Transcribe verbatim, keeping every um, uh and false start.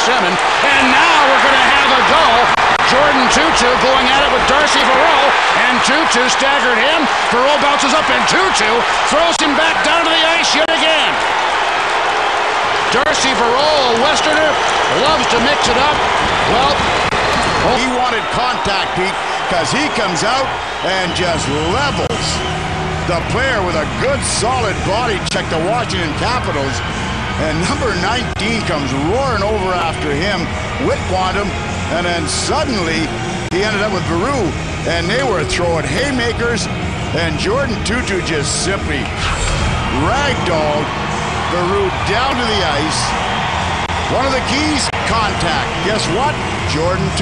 Simmons. And now we're going to have a go. Jordan Tootoo going at it with Darcy Verreault, and Tootoo staggered him. Verreault bounces up, and Tootoo throws him back down to the ice yet again. Darcy Verreault, a Westerner, loves to mix it up. Well, oh. He wanted contact, Pete, because he comes out and just levels the player with a good, solid body check, the Washington Capitals. And number nineteen comes roaring over after him. Witt wanted him, and then suddenly he ended up with Verreault, and they were throwing haymakers, and Jordan Tootoo just simply ragdolled Verreault down to the ice. One of the keys, contact. Guess what? Jordan